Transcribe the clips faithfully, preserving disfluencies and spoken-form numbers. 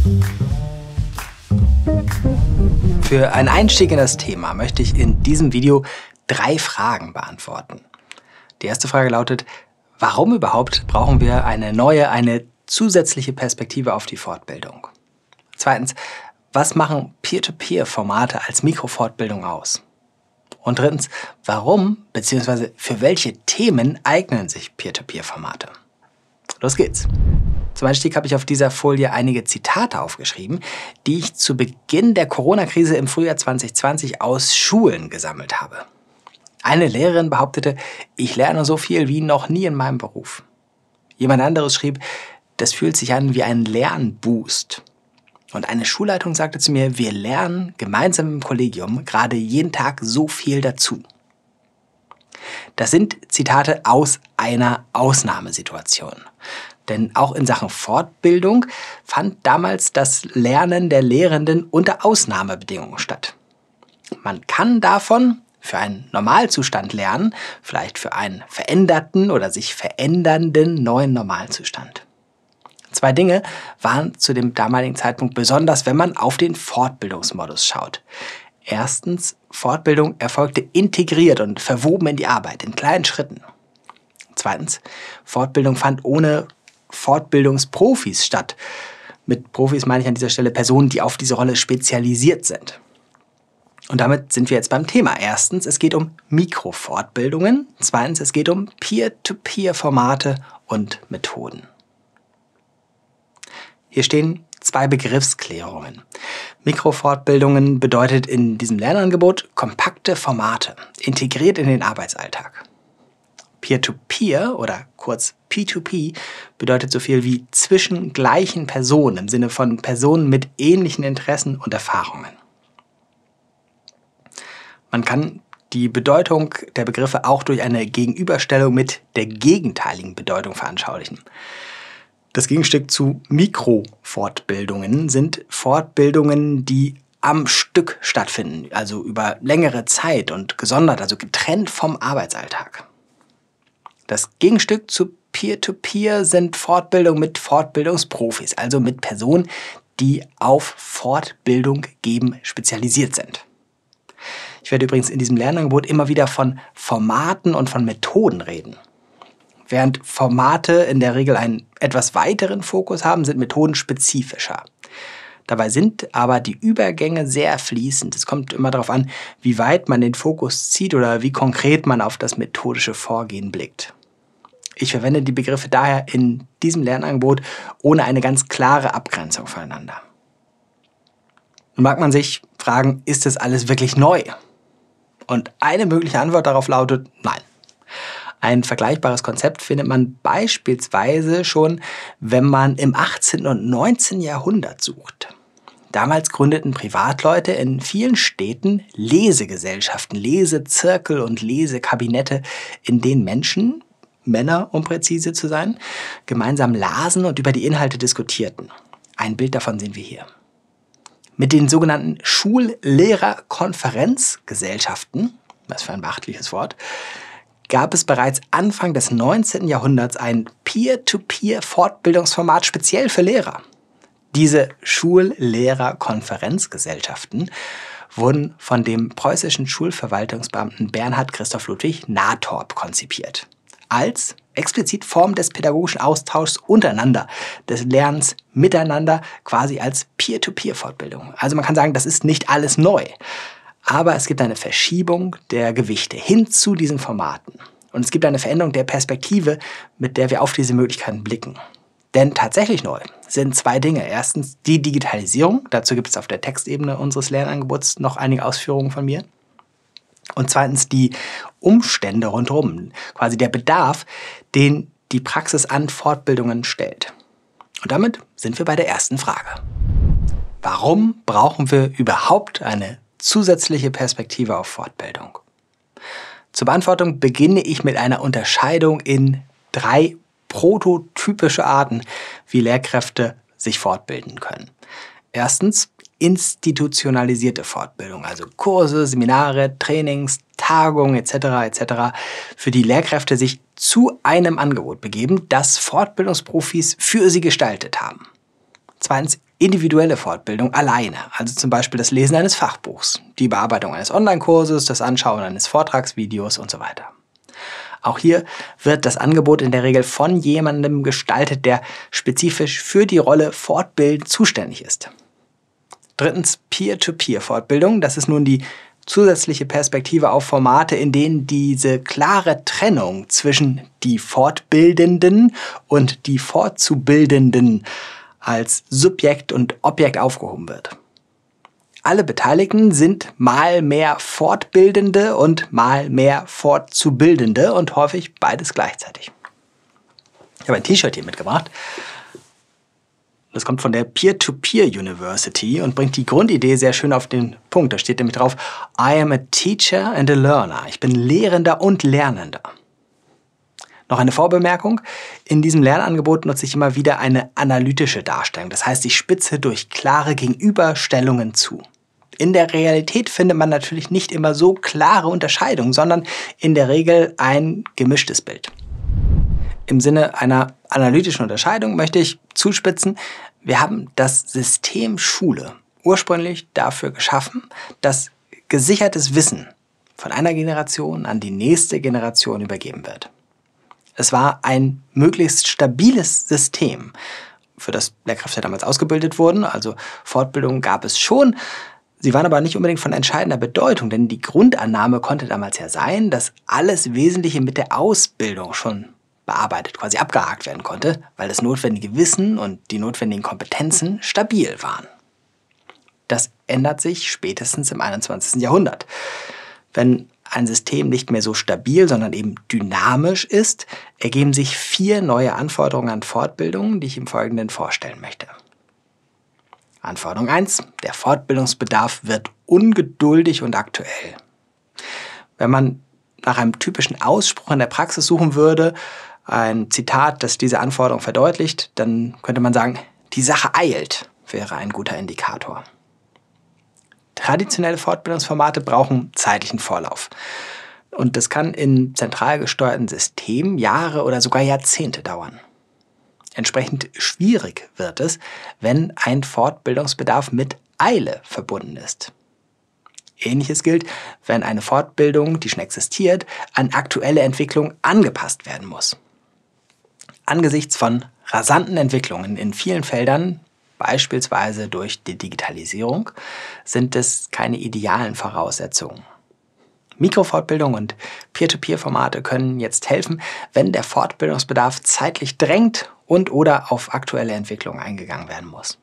Für einen Einstieg in das Thema möchte ich in diesem Video drei Fragen beantworten. Die erste Frage lautet: Warum überhaupt brauchen wir eine neue, eine zusätzliche Perspektive auf die Fortbildung? Zweitens: Was machen Peer-to-Peer-Formate als Mikrofortbildung aus? Und drittens: Warum bzw. für welche Themen eignen sich Peer-to-Peer-Formate? Los geht's! Zum Einstieg habe ich auf dieser Folie einige Zitate aufgeschrieben, die ich zu Beginn der Corona-Krise im Frühjahr zwanzig zwanzig aus Schulen gesammelt habe. Eine Lehrerin behauptete, ich lerne so viel wie noch nie in meinem Beruf. Jemand anderes schrieb, das fühlt sich an wie ein Lernboost. Und eine Schulleitung sagte zu mir, wir lernen gemeinsam im Kollegium gerade jeden Tag so viel dazu. Das sind Zitate aus einer Ausnahmesituation. Denn auch in Sachen Fortbildung fand damals das Lernen der Lehrenden unter Ausnahmebedingungen statt. Man kann davon für einen Normalzustand lernen, vielleicht für einen veränderten oder sich verändernden neuen Normalzustand. Zwei Dinge waren zu dem damaligen Zeitpunkt besonders, wenn man auf den Fortbildungsmodus schaut. Erstens, Fortbildung erfolgte integriert und verwoben in die Arbeit, in kleinen Schritten. Zweitens, Fortbildung fand ohne Fortbildungsprofis statt. Mit Profis meine ich an dieser Stelle Personen, die auf diese Rolle spezialisiert sind. Und damit sind wir jetzt beim Thema. Erstens, es geht um Mikrofortbildungen. Zweitens, es geht um Peer-to-Peer-Formate und Methoden. Hier stehen zwei Begriffsklärungen. Mikrofortbildungen bedeutet in diesem Lernangebot kompakte Formate, integriert in den Arbeitsalltag. Peer-to-Peer oder kurz P to P bedeutet so viel wie zwischen gleichen Personen im Sinne von Personen mit ähnlichen Interessen und Erfahrungen. Man kann die Bedeutung der Begriffe auch durch eine Gegenüberstellung mit der gegenteiligen Bedeutung veranschaulichen. Das Gegenstück zu Mikrofortbildungen sind Fortbildungen, die am Stück stattfinden, also über längere Zeit und gesondert, also getrennt vom Arbeitsalltag. Das Gegenstück zu Peer-to-Peer sind Fortbildungen mit Fortbildungsprofis, also mit Personen, die auf Fortbildung geben spezialisiert sind. Ich werde übrigens in diesem Lernangebot immer wieder von Formaten und von Methoden reden. Während Formate in der Regel einen etwas weiteren Fokus haben, sind Methoden spezifischer. Dabei sind aber die Übergänge sehr fließend. Es kommt immer darauf an, wie weit man den Fokus zieht oder wie konkret man auf das methodische Vorgehen blickt. Ich verwende die Begriffe daher in diesem Lernangebot ohne eine ganz klare Abgrenzung voneinander. Nun mag man sich fragen, ist das alles wirklich neu? Und eine mögliche Antwort darauf lautet nein. Ein vergleichbares Konzept findet man beispielsweise schon, wenn man im achtzehnten und neunzehnten Jahrhundert sucht. Damals gründeten Privatleute in vielen Städten Lesegesellschaften, Lesezirkel und Lesekabinette, in denen Menschen, Männer um präzise zu sein, gemeinsam lasen und über die Inhalte diskutierten. Ein Bild davon sehen wir hier. Mit den sogenannten Schullehrerkonferenzgesellschaften, was für ein beachtliches Wort, gab es bereits Anfang des neunzehnten Jahrhunderts ein Peer-to-Peer-Fortbildungsformat speziell für Lehrer. Diese Schullehrerkonferenzgesellschaften wurden von dem preußischen Schulverwaltungsbeamten Bernhard Christoph Ludwig Nathorp konzipiert. Als explizit Form des pädagogischen Austauschs untereinander, des Lernens miteinander, quasi als Peer-to-Peer-Fortbildung. Also man kann sagen, das ist nicht alles neu. Aber es gibt eine Verschiebung der Gewichte hin zu diesen Formaten. Und es gibt eine Veränderung der Perspektive, mit der wir auf diese Möglichkeiten blicken. Denn tatsächlich neu sind zwei Dinge. Erstens die Digitalisierung. Dazu gibt es auf der Textebene unseres Lernangebots noch einige Ausführungen von mir. Und zweitens die Umstände rundherum. Quasi der Bedarf, den die Praxis an Fortbildungen stellt. Und damit sind wir bei der ersten Frage. Warum brauchen wir überhaupt eine zusätzliche Perspektive auf Fortbildung? Zur Beantwortung beginne ich mit einer Unterscheidung in drei prototypische Arten, wie Lehrkräfte sich fortbilden können. Erstens institutionalisierte Fortbildung, also Kurse, Seminare, Trainings, Tagungen et cetera et cetera, für die Lehrkräfte sich zu einem Angebot begeben, das Fortbildungsprofis für sie gestaltet haben. Zweitens individuelle Fortbildung alleine, also zum Beispiel das Lesen eines Fachbuchs, die Bearbeitung eines Online-Kurses, das Anschauen eines Vortragsvideos und so weiter. Auch hier wird das Angebot in der Regel von jemandem gestaltet, der spezifisch für die Rolle Fortbilden zuständig ist. Drittens, Peer-to-Peer-Fortbildung. Das ist nun die zusätzliche Perspektive auf Formate, in denen diese klare Trennung zwischen die Fortbildenden und die Fortzubildenden als Subjekt und Objekt aufgehoben wird. Alle Beteiligten sind mal mehr Fortbildende und mal mehr Fortzubildende und häufig beides gleichzeitig. Ich habe ein T-Shirt hier mitgebracht. Das kommt von der Peer-to-Peer University und bringt die Grundidee sehr schön auf den Punkt. Da steht nämlich drauf: I am a teacher and a learner. Ich bin Lehrender und Lernender. Noch eine Vorbemerkung: In diesem Lernangebot nutze ich immer wieder eine analytische Darstellung. Das heißt, ich spitze durch klare Gegenüberstellungen zu. In der Realität findet man natürlich nicht immer so klare Unterscheidungen, sondern in der Regel ein gemischtes Bild. Im Sinne einer analytischen Unterscheidung möchte ich zuspitzen: Wir haben das System Schule ursprünglich dafür geschaffen, dass gesichertes Wissen von einer Generation an die nächste Generation übergeben wird. Es war ein möglichst stabiles System, für das Lehrkräfte damals ausgebildet wurden. Also Fortbildungen gab es schon. Sie waren aber nicht unbedingt von entscheidender Bedeutung, denn die Grundannahme konnte damals ja sein, dass alles Wesentliche mit der Ausbildung schon bearbeitet, quasi abgehakt werden konnte, weil das notwendige Wissen und die notwendigen Kompetenzen stabil waren. Das ändert sich spätestens im einundzwanzigsten Jahrhundert. Wenn ein System nicht mehr so stabil, sondern eben dynamisch ist, ergeben sich vier neue Anforderungen an Fortbildung, die ich im Folgenden vorstellen möchte. Anforderung eins. Der Fortbildungsbedarf wird ungeduldig und aktuell. Wenn man nach einem typischen Ausspruch in der Praxis suchen würde, ein Zitat, das diese Anforderung verdeutlicht, dann könnte man sagen: Die Sache eilt, wäre ein guter Indikator. Traditionelle Fortbildungsformate brauchen zeitlichen Vorlauf. Und das kann in zentral gesteuerten Systemen Jahre oder sogar Jahrzehnte dauern. Entsprechend schwierig wird es, wenn ein Fortbildungsbedarf mit Eile verbunden ist. Ähnliches gilt, wenn eine Fortbildung, die schon existiert, an aktuelle Entwicklungen angepasst werden muss. Angesichts von rasanten Entwicklungen in vielen Feldern, beispielsweise durch die Digitalisierung, sind es keine idealen Voraussetzungen. Mikrofortbildung und Peer-to-Peer-Formate können jetzt helfen, wenn der Fortbildungsbedarf zeitlich drängt und/oder auf aktuelle Entwicklungen eingegangen werden muss.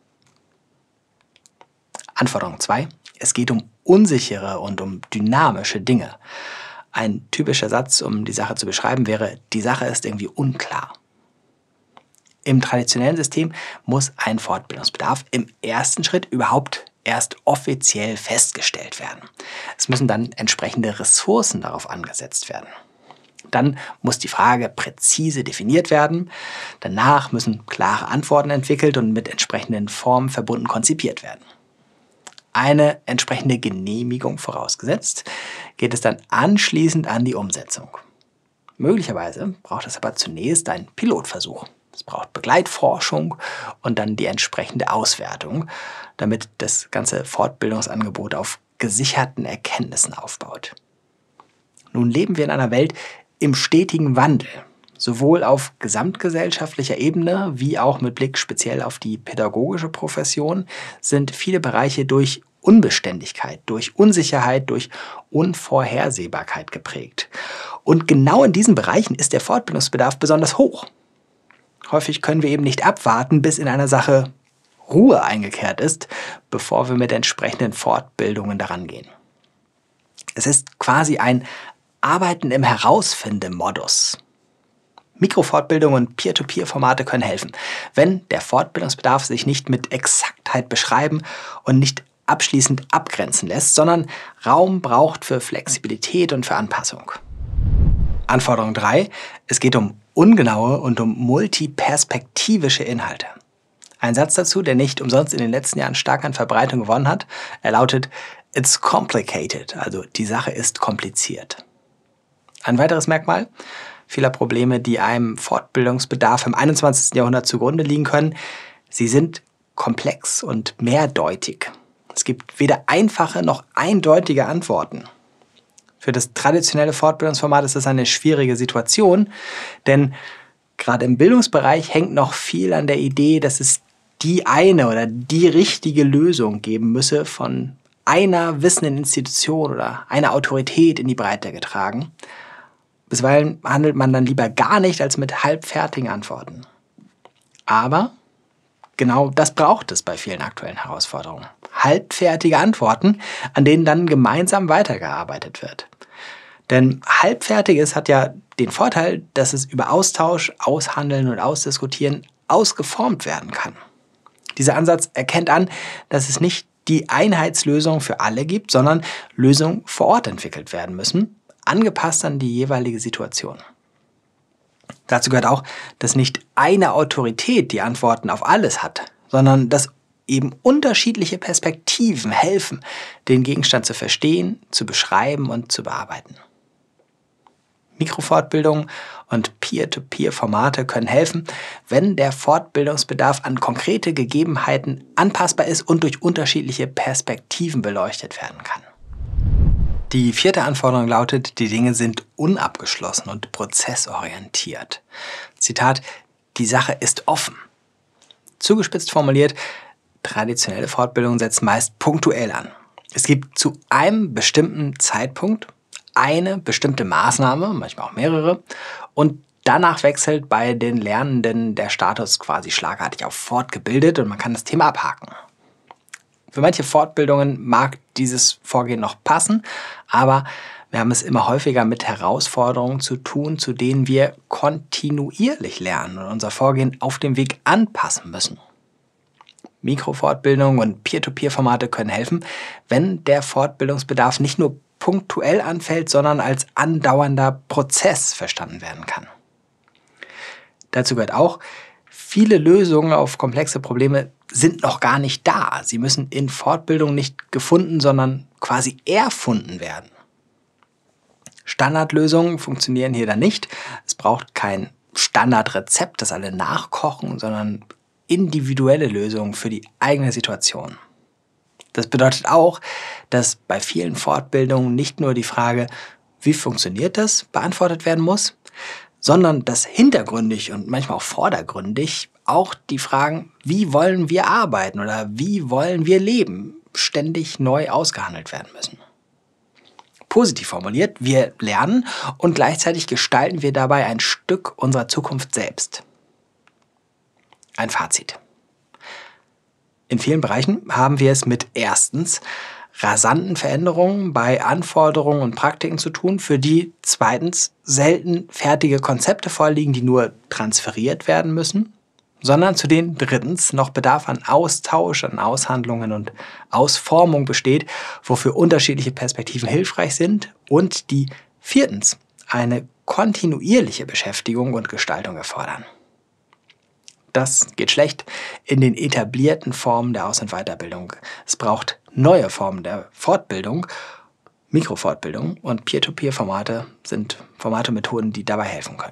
Anforderung zwei. Es geht um unsichere und um dynamische Dinge. Ein typischer Satz, um die Sache zu beschreiben, wäre: Die Sache ist irgendwie unklar. Im traditionellen System muss ein Fortbildungsbedarf im ersten Schritt überhaupt erst offiziell festgestellt werden. Es müssen dann entsprechende Ressourcen darauf angesetzt werden. Dann muss die Frage präzise definiert werden. Danach müssen klare Antworten entwickelt und mit entsprechenden Formen verbunden konzipiert werden. Eine entsprechende Genehmigung vorausgesetzt, geht es dann anschließend an die Umsetzung. Möglicherweise braucht es aber zunächst einen Pilotversuch. Es braucht Begleitforschung und dann die entsprechende Auswertung, damit das ganze Fortbildungsangebot auf gesicherten Erkenntnissen aufbaut. Nun leben wir in einer Welt im stetigen Wandel, sowohl auf gesamtgesellschaftlicher Ebene wie auch mit Blick speziell auf die pädagogische Profession sind viele Bereiche durch Unbeständigkeit, durch Unsicherheit, durch Unvorhersehbarkeit geprägt. Und genau in diesen Bereichen ist der Fortbildungsbedarf besonders hoch. Häufig können wir eben nicht abwarten, bis in einer Sache Ruhe eingekehrt ist, bevor wir mit entsprechenden Fortbildungen daran gehen. Es ist quasi ein Arbeiten im Herausfindemodus. Mikrofortbildung und Peer-to-Peer-Formate können helfen, wenn der Fortbildungsbedarf sich nicht mit Exaktheit beschreiben und nicht abschließend abgrenzen lässt, sondern Raum braucht für Flexibilität und für Anpassung. Anforderung drei. Es geht um ungenaue und um multiperspektivische Inhalte. Ein Satz dazu, der nicht umsonst in den letzten Jahren stark an Verbreitung gewonnen hat. Er lautet: It's complicated, also die Sache ist kompliziert. Ein weiteres Merkmal vieler Probleme, die einem Fortbildungsbedarf im einundzwanzigsten Jahrhundert zugrunde liegen können: Sie sind komplex und mehrdeutig. Es gibt weder einfache noch eindeutige Antworten. Für das traditionelle Fortbildungsformat ist das eine schwierige Situation, denn gerade im Bildungsbereich hängt noch viel an der Idee, dass es die eine oder die richtige Lösung geben müsse, von einer wissenden Institution oder einer Autorität in die Breite getragen. Bisweilen handelt man dann lieber gar nicht als mit halbfertigen Antworten. Aber genau das braucht es bei vielen aktuellen Herausforderungen. Halbfertige Antworten, an denen dann gemeinsam weitergearbeitet wird. Denn Halbfertiges hat ja den Vorteil, dass es über Austausch, Aushandeln und Ausdiskutieren ausgeformt werden kann. Dieser Ansatz erkennt an, dass es nicht die Einheitslösung für alle gibt, sondern Lösungen vor Ort entwickelt werden müssen, angepasst an die jeweilige Situation. Dazu gehört auch, dass nicht eine Autorität die Antworten auf alles hat, sondern dass eben unterschiedliche Perspektiven helfen, den Gegenstand zu verstehen, zu beschreiben und zu bearbeiten. Mikrofortbildungen und Peer-to-Peer-Formate können helfen, wenn der Fortbildungsbedarf an konkrete Gegebenheiten anpassbar ist und durch unterschiedliche Perspektiven beleuchtet werden kann. Die vierte Anforderung lautet, die Dinge sind unabgeschlossen und prozessorientiert. Zitat, die Sache ist offen. Zugespitzt formuliert, traditionelle Fortbildungen setzen meist punktuell an. Es gibt zu einem bestimmten Zeitpunkt eine bestimmte Maßnahme, manchmal auch mehrere, und danach wechselt bei den Lernenden der Status quasi schlagartig auf fortgebildet und man kann das Thema abhaken. Für manche Fortbildungen mag dieses Vorgehen noch passen, aber wir haben es immer häufiger mit Herausforderungen zu tun, zu denen wir kontinuierlich lernen und unser Vorgehen auf dem Weg anpassen müssen. Mikrofortbildungen und Peer-to-Peer-Formate können helfen, wenn der Fortbildungsbedarf nicht nur punktuell anfällt, sondern als andauernder Prozess verstanden werden kann. Dazu gehört auch, viele Lösungen auf komplexe Probleme sind noch gar nicht da. Sie müssen in Fortbildung nicht gefunden, sondern quasi erfunden werden. Standardlösungen funktionieren hier dann nicht. Es braucht kein Standardrezept, das alle nachkochen, sondern individuelle Lösungen für die eigene Situation. Das bedeutet auch, dass bei vielen Fortbildungen nicht nur die Frage, wie funktioniert das, beantwortet werden muss, sondern dass hintergründig und manchmal auch vordergründig auch die Fragen, wie wollen wir arbeiten oder wie wollen wir leben, ständig neu ausgehandelt werden müssen. Positiv formuliert, wir lernen und gleichzeitig gestalten wir dabei ein Stück unserer Zukunft selbst. Ein Fazit. In vielen Bereichen haben wir es mit erstens rasanten Veränderungen bei Anforderungen und Praktiken zu tun, für die zweitens selten fertige Konzepte vorliegen, die nur transferiert werden müssen, sondern zu denen drittens noch Bedarf an Austausch, an Aushandlungen und Ausformung besteht, wofür unterschiedliche Perspektiven hilfreich sind und die viertens eine kontinuierliche Beschäftigung und Gestaltung erfordern. Das geht schlecht in den etablierten Formen der Aus- und Weiterbildung. Es braucht neue Formen der Fortbildung, Mikrofortbildung und Peer-to-Peer-Formate sind Formate und Methoden, die dabei helfen können.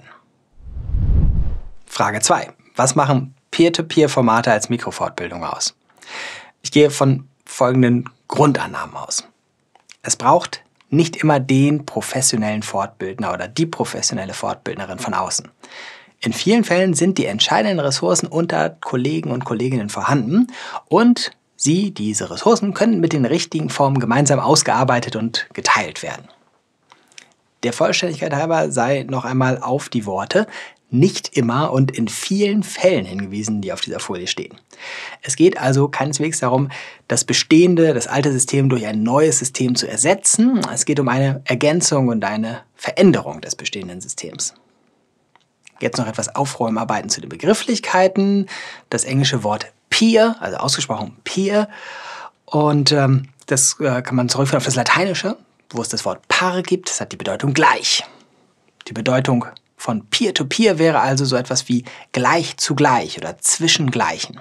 Frage zwei. Was machen Peer-to-Peer-Formate als Mikrofortbildung aus? Ich gehe von folgenden Grundannahmen aus. Es braucht nicht immer den professionellen Fortbildner oder die professionelle Fortbildnerin von außen. In vielen Fällen sind die entscheidenden Ressourcen unter Kollegen und Kolleginnen vorhanden und sie, diese Ressourcen, können mit den richtigen Formen gemeinsam ausgearbeitet und geteilt werden. Der Vollständigkeit halber sei noch einmal auf die Worte nicht immer und in vielen Fällen hingewiesen, die auf dieser Folie stehen. Es geht also keineswegs darum, das bestehende, das alte System durch ein neues System zu ersetzen. Es geht um eine Ergänzung und eine Veränderung des bestehenden Systems. Jetzt noch etwas Aufräumarbeiten zu den Begrifflichkeiten. Das englische Wort Peer, also ausgesprochen Peer. Und ähm, das äh, kann man zurückführen auf das Lateinische, wo es das Wort Par gibt. Das hat die Bedeutung gleich. Die Bedeutung von Peer-to-Peer wäre also so etwas wie gleich zu gleich oder zwischen Gleichen.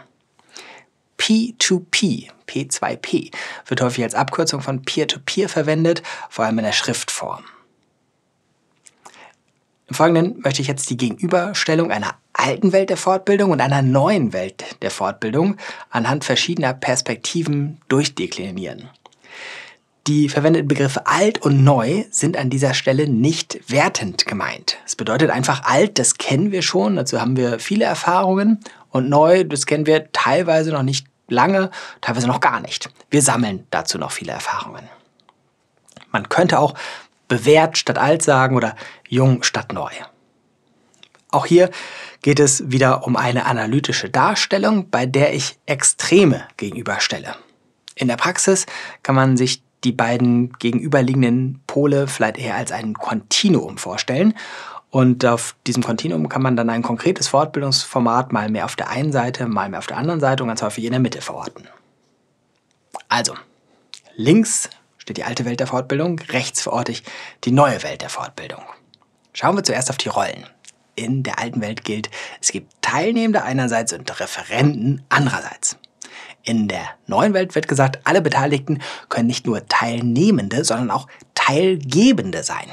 P zwei P, P zwei P, wird häufig als Abkürzung von Peer-to-Peer verwendet, vor allem in der Schriftform. Im Folgenden möchte ich jetzt die Gegenüberstellung einer alten Welt der Fortbildung und einer neuen Welt der Fortbildung anhand verschiedener Perspektiven durchdeklinieren. Die verwendeten Begriffe alt und neu sind an dieser Stelle nicht wertend gemeint. Es bedeutet einfach alt, das kennen wir schon, dazu haben wir viele Erfahrungen, und neu, das kennen wir teilweise noch nicht lange, teilweise noch gar nicht. Wir sammeln dazu noch viele Erfahrungen. Man könnte auch bewährt statt alt sagen oder jung statt neu. Auch hier geht es wieder um eine analytische Darstellung, bei der ich Extreme gegenüberstelle. In der Praxis kann man sich die beiden gegenüberliegenden Pole vielleicht eher als ein Kontinuum vorstellen. Und auf diesem Kontinuum kann man dann ein konkretes Fortbildungsformat mal mehr auf der einen Seite, mal mehr auf der anderen Seite und ganz häufig in der Mitte verorten. Also, links steht die alte Welt der Fortbildung, rechts verorte ich die neue Welt der Fortbildung. Schauen wir zuerst auf die Rollen. In der alten Welt gilt, es gibt Teilnehmende einerseits und Referenten andererseits. In der neuen Welt wird gesagt, alle Beteiligten können nicht nur Teilnehmende, sondern auch Teilgebende sein.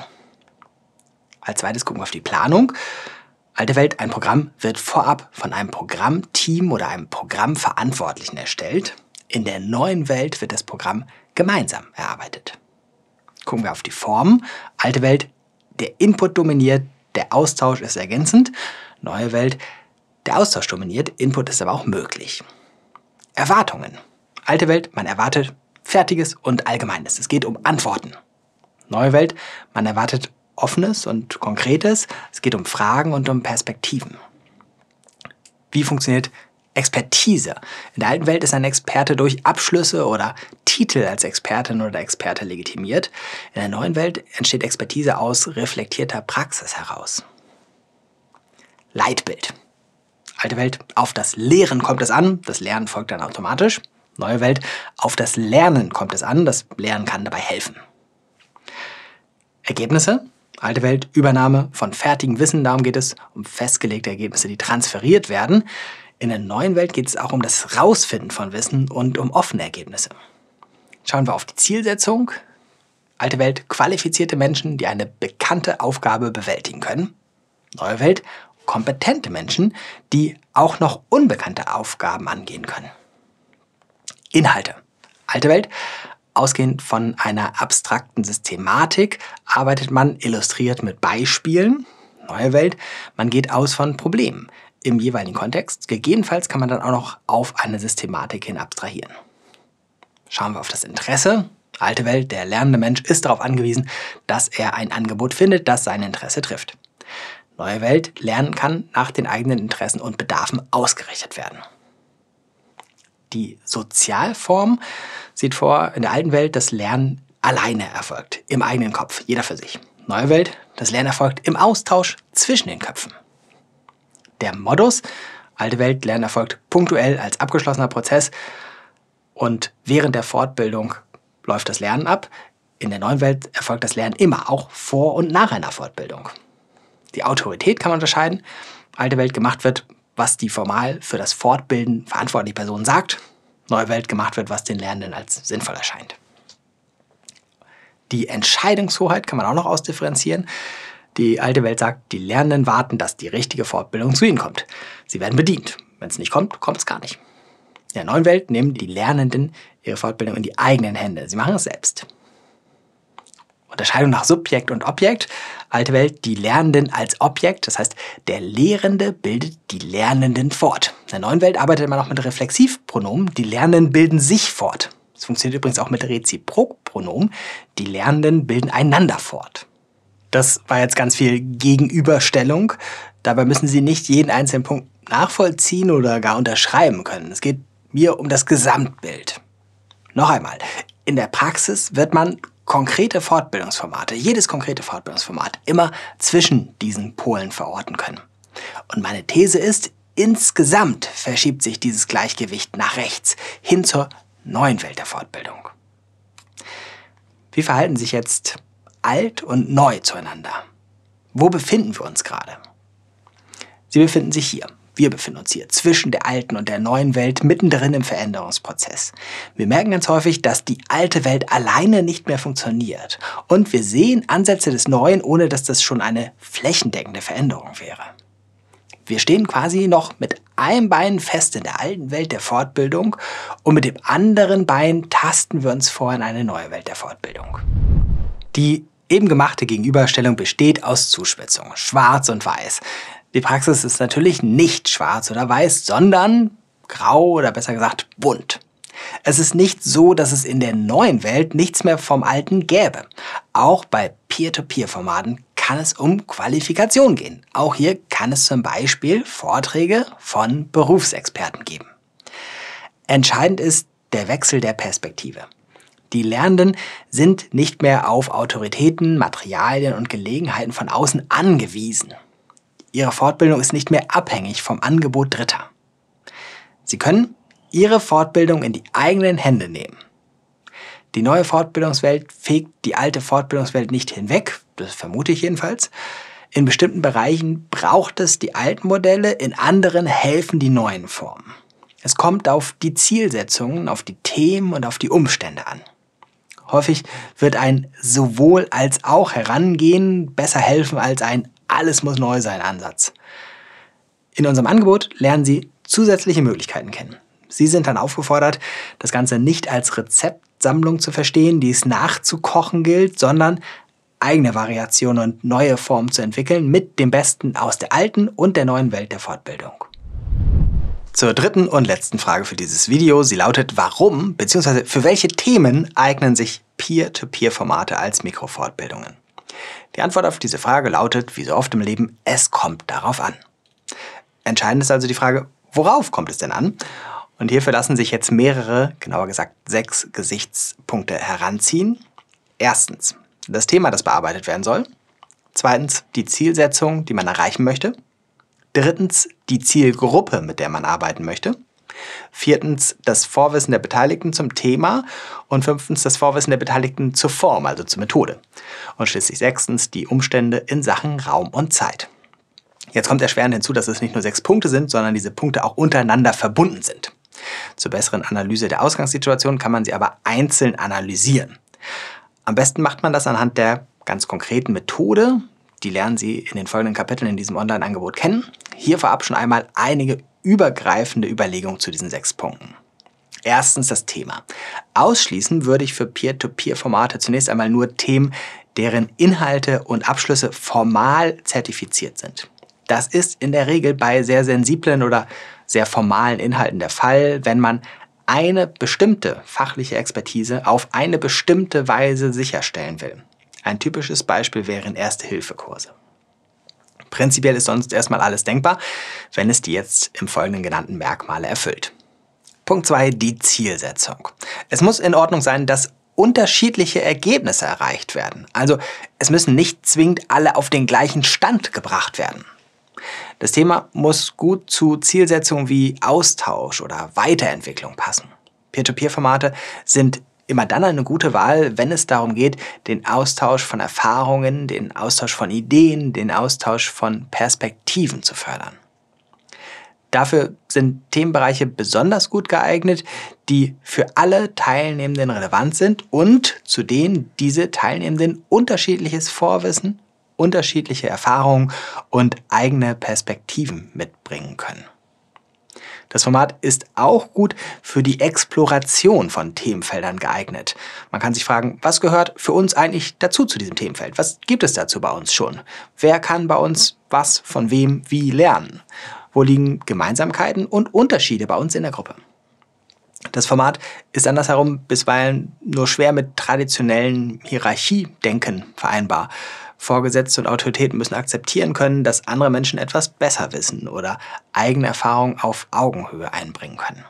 Als zweites gucken wir auf die Planung. Alte Welt, ein Programm wird vorab von einem Programmteam oder einem Programmverantwortlichen erstellt. In der neuen Welt wird das Programm gemeinsam erarbeitet. Gucken wir auf die Form. Alte Welt, der Input dominiert, der Austausch ist ergänzend. Neue Welt, der Austausch dominiert, Input ist aber auch möglich. Erwartungen. Alte Welt, man erwartet Fertiges und Allgemeines. Es geht um Antworten. Neue Welt, man erwartet Offenes und Konkretes. Es geht um Fragen und um Perspektiven. Wie funktioniert Expertise? In der alten Welt ist ein Experte durch Abschlüsse oder Titel als Expertin oder Experte legitimiert. In der neuen Welt entsteht Expertise aus reflektierter Praxis heraus. Leitbild. Alte Welt, auf das Lehren kommt es an, das Lernen folgt dann automatisch. Neue Welt, auf das Lernen kommt es an, das Lernen kann dabei helfen. Ergebnisse. Alte Welt, Übernahme von fertigem Wissen, darum geht es um festgelegte Ergebnisse, die transferiert werden. In der neuen Welt geht es auch um das Rausfinden von Wissen und um offene Ergebnisse. Schauen wir auf die Zielsetzung. Alte Welt, qualifizierte Menschen, die eine bekannte Aufgabe bewältigen können. Neue Welt, kompetente Menschen, die auch noch unbekannte Aufgaben angehen können. Inhalte. Alte Welt, ausgehend von einer abstrakten Systematik arbeitet man illustriert mit Beispielen. Neue Welt, man geht aus von Problemen im jeweiligen Kontext. Gegebenenfalls kann man dann auch noch auf eine Systematik hin abstrahieren. Schauen wir auf das Interesse. Alte Welt, der lernende Mensch ist darauf angewiesen, dass er ein Angebot findet, das sein Interesse trifft. Neue Welt, Lernen kann nach den eigenen Interessen und Bedarfen ausgerichtet werden. Die Sozialform sieht vor, in der alten Welt, dass Lernen alleine erfolgt, im eigenen Kopf, jeder für sich. Neue Welt, das Lernen erfolgt im Austausch zwischen den Köpfen. Der Modus, alte Welt, Lernen erfolgt punktuell als abgeschlossener Prozess und während der Fortbildung läuft das Lernen ab. In der neuen Welt erfolgt das Lernen immer, auch vor und nach einer Fortbildung. Die Autorität kann man unterscheiden. Alte Welt, gemacht wird, was die formal für das Fortbilden verantwortliche Person sagt. Neue Welt, gemacht wird, was den Lernenden als sinnvoll erscheint. Die Entscheidungshoheit kann man auch noch ausdifferenzieren. Die alte Welt sagt, die Lernenden warten, dass die richtige Fortbildung zu ihnen kommt. Sie werden bedient. Wenn es nicht kommt, kommt es gar nicht. In der neuen Welt nehmen die Lernenden ihre Fortbildung in die eigenen Hände. Sie machen es selbst. Unterscheidung nach Subjekt und Objekt. Alte Welt, die Lernenden als Objekt. Das heißt, der Lehrende bildet die Lernenden fort. In der neuen Welt arbeitet man auch mit Reflexivpronomen. Die Lernenden bilden sich fort. Das funktioniert übrigens auch mit Reziprokpronomen. Die Lernenden bilden einander fort. Das war jetzt ganz viel Gegenüberstellung. Dabei müssen Sie nicht jeden einzelnen Punkt nachvollziehen oder gar unterschreiben können. Es geht mir um das Gesamtbild. Noch einmal, in der Praxis wird man konkrete Fortbildungsformate, jedes konkrete Fortbildungsformat, immer zwischen diesen Polen verorten können. Und meine These ist, insgesamt verschiebt sich dieses Gleichgewicht nach rechts, hin zur neuen Welt der Fortbildung. Wie verhalten sich jetzt alt und neu zueinander? Wo befinden wir uns gerade? Sie befinden sich hier, Wir befinden uns hier zwischen der alten und der neuen Welt, mittendrin im Veränderungsprozess. Wir merken ganz häufig, dass die alte Welt alleine nicht mehr funktioniert. Und wir sehen Ansätze des Neuen, ohne dass das schon eine flächendeckende Veränderung wäre. Wir stehen quasi noch mit einem Bein fest in der alten Welt der Fortbildung und mit dem anderen Bein tasten wir uns vor in eine neue Welt der Fortbildung. Die eben gemachte Gegenüberstellung besteht aus Zuspitzungen, schwarz und weiß. Die Praxis ist natürlich nicht schwarz oder weiß, sondern grau oder besser gesagt bunt. Es ist nicht so, dass es in der neuen Welt nichts mehr vom Alten gäbe. Auch bei Peer-to-Peer-Formaten kann es um Qualifikation gehen. Auch hier kann es zum Beispiel Vorträge von Berufsexperten geben. Entscheidend ist der Wechsel der Perspektive. Die Lernenden sind nicht mehr auf Autoritäten, Materialien und Gelegenheiten von außen angewiesen. Ihre Fortbildung ist nicht mehr abhängig vom Angebot Dritter. Sie können Ihre Fortbildung in die eigenen Hände nehmen. Die neue Fortbildungswelt fegt die alte Fortbildungswelt nicht hinweg, das vermute ich jedenfalls. In bestimmten Bereichen braucht es die alten Modelle, in anderen helfen die neuen Formen. Es kommt auf die Zielsetzungen, auf die Themen und auf die Umstände an. Häufig wird ein sowohl als auch Herangehen besser helfen als ein Alles muss neu sein Ansatz. In unserem Angebot lernen Sie zusätzliche Möglichkeiten kennen. Sie sind dann aufgefordert, das Ganze nicht als Rezeptsammlung zu verstehen, die es nachzukochen gilt, sondern eigene Variationen und neue Formen zu entwickeln mit dem Besten aus der alten und der neuen Welt der Fortbildung. Zur dritten und letzten Frage für dieses Video. Sie lautet, warum bzw. für welche Themen eignen sich Peer-to-Peer-Formate als Mikrofortbildungen? Die Antwort auf diese Frage lautet, wie so oft im Leben, es kommt darauf an. Entscheidend ist also die Frage, worauf kommt es denn an? Und hierfür lassen sich jetzt mehrere, genauer gesagt sechs Gesichtspunkte heranziehen. Erstens, das Thema, das bearbeitet werden soll. Zweitens, die Zielsetzung, die man erreichen möchte. Drittens, die Zielgruppe, mit der man arbeiten möchte. Viertens, das Vorwissen der Beteiligten zum Thema. Und fünftens, das Vorwissen der Beteiligten zur Form, also zur Methode. Und schließlich sechstens, die Umstände in Sachen Raum und Zeit. Jetzt kommt erschwerend hinzu, dass es nicht nur sechs Punkte sind, sondern diese Punkte auch untereinander verbunden sind. Zur besseren Analyse der Ausgangssituation kann man sie aber einzeln analysieren. Am besten macht man das anhand der ganz konkreten Methode. Die lernen Sie in den folgenden Kapiteln in diesem Online-Angebot kennen. Hier vorab schon einmal einige übergreifende Überlegungen zu diesen sechs Punkten. Erstens das Thema. Ausschließen würde ich für Peer-to-Peer-Formate zunächst einmal nur Themen, deren Inhalte und Abschlüsse formal zertifiziert sind. Das ist in der Regel bei sehr sensiblen oder sehr formalen Inhalten der Fall, wenn man eine bestimmte fachliche Expertise auf eine bestimmte Weise sicherstellen will. Ein typisches Beispiel wären Erste-Hilfe-Kurse. Prinzipiell ist sonst erstmal alles denkbar, wenn es die jetzt im Folgenden genannten Merkmale erfüllt. Punkt zwei, die Zielsetzung. Es muss in Ordnung sein, dass unterschiedliche Ergebnisse erreicht werden. Also es müssen nicht zwingend alle auf den gleichen Stand gebracht werden. Das Thema muss gut zu Zielsetzungen wie Austausch oder Weiterentwicklung passen. Peer-to-Peer-Formate sind immer dann eine gute Wahl, wenn es darum geht, den Austausch von Erfahrungen, den Austausch von Ideen, den Austausch von Perspektiven zu fördern. Dafür sind Themenbereiche besonders gut geeignet, die für alle Teilnehmenden relevant sind und zu denen diese Teilnehmenden unterschiedliches Vorwissen, unterschiedliche Erfahrungen und eigene Perspektiven mitbringen können. Das Format ist auch gut für die Exploration von Themenfeldern geeignet. Man kann sich fragen, was gehört für uns eigentlich dazu zu diesem Themenfeld? Was gibt es dazu bei uns schon? Wer kann bei uns was von wem wie lernen? Wo liegen Gemeinsamkeiten und Unterschiede bei uns in der Gruppe? Das Format ist andersherum bisweilen nur schwer mit traditionellen Hierarchiedenken vereinbar. Vorgesetzte und Autoritäten müssen akzeptieren können, dass andere Menschen etwas besser wissen oder eigene Erfahrungen auf Augenhöhe einbringen können.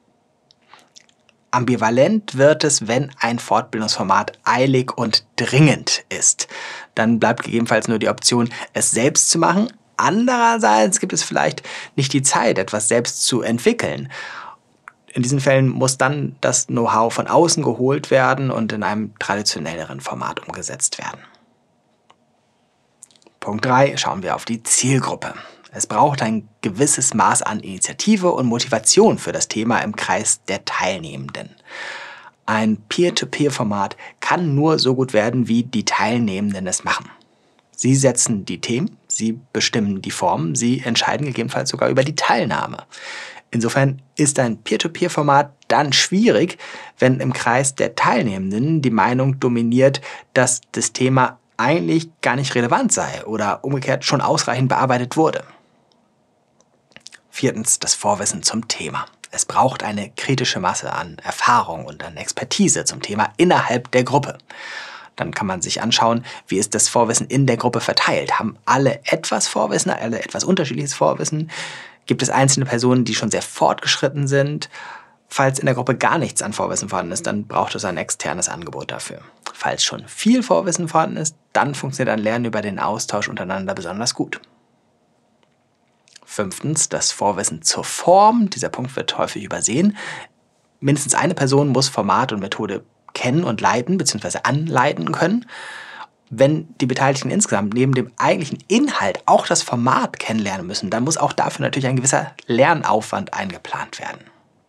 Ambivalent wird es, wenn ein Fortbildungsformat eilig und dringend ist. Dann bleibt gegebenenfalls nur die Option, es selbst zu machen. Andererseits gibt es vielleicht nicht die Zeit, etwas selbst zu entwickeln. In diesen Fällen muss dann das Know-how von außen geholt werden und in einem traditionelleren Format umgesetzt werden. Punkt drei, schauen wir auf die Zielgruppe. Es braucht ein gewisses Maß an Initiative und Motivation für das Thema im Kreis der Teilnehmenden. Ein Peer-to-Peer-Format kann nur so gut werden, wie die Teilnehmenden es machen. Sie setzen die Themen, sie bestimmen die Formen, sie entscheiden gegebenenfalls sogar über die Teilnahme. Insofern ist ein Peer-to-Peer-Format dann schwierig, wenn im Kreis der Teilnehmenden die Meinung dominiert, dass das Thema eigentlich gar nicht relevant sei oder umgekehrt schon ausreichend bearbeitet wurde. Viertens, das Vorwissen zum Thema. Es braucht eine kritische Masse an Erfahrung und an Expertise zum Thema innerhalb der Gruppe. Dann kann man sich anschauen, wie ist das Vorwissen in der Gruppe verteilt. Haben alle etwas Vorwissen, alle etwas unterschiedliches Vorwissen? Gibt es einzelne Personen, die schon sehr fortgeschritten sind? Falls in der Gruppe gar nichts an Vorwissen vorhanden ist, dann braucht es ein externes Angebot dafür. Falls schon viel Vorwissen vorhanden ist, dann funktioniert ein Lernen über den Austausch untereinander besonders gut. Fünftens, das Vorwissen zur Form. Dieser Punkt wird häufig übersehen. Mindestens eine Person muss Format und Methode kennen und leiten bzw. anleiten können. Wenn die Beteiligten insgesamt neben dem eigentlichen Inhalt auch das Format kennenlernen müssen, dann muss auch dafür natürlich ein gewisser Lernaufwand eingeplant werden.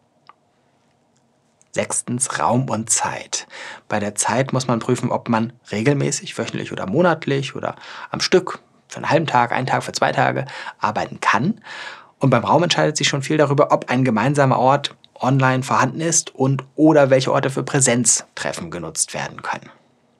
Sechstens, Raum und Zeit. Bei der Zeit muss man prüfen, ob man regelmäßig, wöchentlich oder monatlich oder am Stück für einen halben Tag, einen Tag, für zwei Tage arbeiten kann. Und beim Raum entscheidet sich schon viel darüber, ob ein gemeinsamer Ort online vorhanden ist und oder welche Orte für Präsenztreffen genutzt werden können.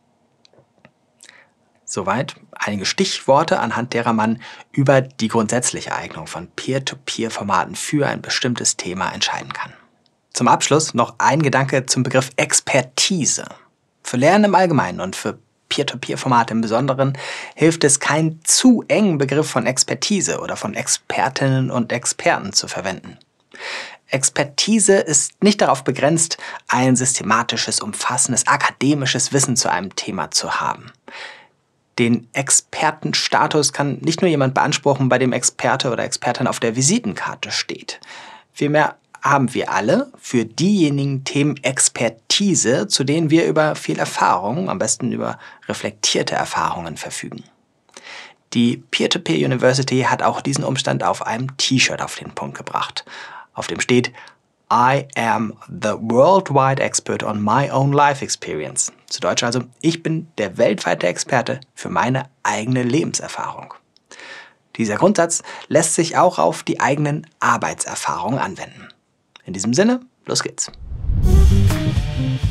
Soweit einige Stichworte, anhand derer man über die grundsätzliche Eignung von Peer-to-Peer-Formaten für ein bestimmtes Thema entscheiden kann. Zum Abschluss noch ein Gedanke zum Begriff Expertise. Für Lernen im Allgemeinen und für Peer-to-Peer-Formate im Besonderen hilft es, keinen zu engen Begriff von Expertise oder von Expertinnen und Experten zu verwenden. Expertise ist nicht darauf begrenzt, ein systematisches, umfassendes, akademisches Wissen zu einem Thema zu haben. Den Expertenstatus kann nicht nur jemand beanspruchen, bei dem Experte oder Expertin auf der Visitenkarte steht. Vielmehr haben wir alle für diejenigen Themen Expertise, zu denen wir über viel Erfahrung, am besten über reflektierte Erfahrungen verfügen. Die Peer-to-Peer University hat auch diesen Umstand auf einem T-Shirt auf den Punkt gebracht, auf dem steht I am the worldwide expert on my own life experience. Zu Deutsch also, ich bin der weltweite Experte für meine eigene Lebenserfahrung. Dieser Grundsatz lässt sich auch auf die eigenen Arbeitserfahrungen anwenden. In diesem Sinne, los geht's.